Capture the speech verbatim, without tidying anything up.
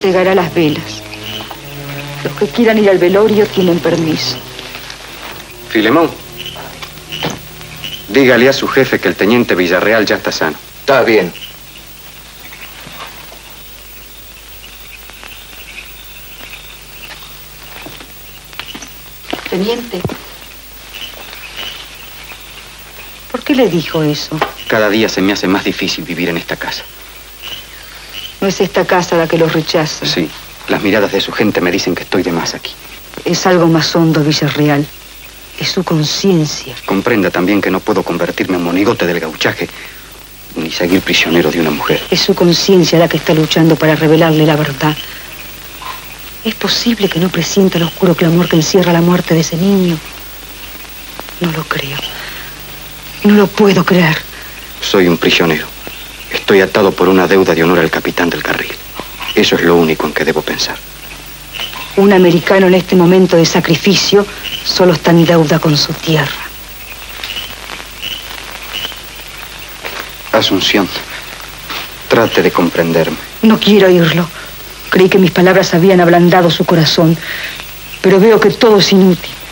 Pegará las velas. Los que quieran ir al velorio tienen permiso. Filemón, dígale a su jefe que el teniente Villarreal ya está sano. Está bien. Teniente, ¿por qué le dijo eso? Cada día se me hace más difícil vivir en esta casa. No es esta casa la que los rechaza. Sí, las miradas de su gente me dicen que estoy de más aquí. Es algo más hondo, Villarreal. Es su conciencia. Comprenda también que no puedo convertirme en monigote del gauchaje, ni seguir prisionero de una mujer. Es su conciencia la que está luchando para revelarle la verdad. ¿Es posible que no presienta el oscuro clamor que encierra la muerte de ese niño? No lo creo. No lo puedo creer. Soy un prisionero. Estoy atado por una deuda de honor al capitán del carril. Eso es lo único en que debo pensar. Un americano en este momento de sacrificio solo está en deuda con su tierra. Asunción, trate de comprenderme. No quiero oírlo. Creí que mis palabras habían ablandado su corazón, pero veo que todo es inútil.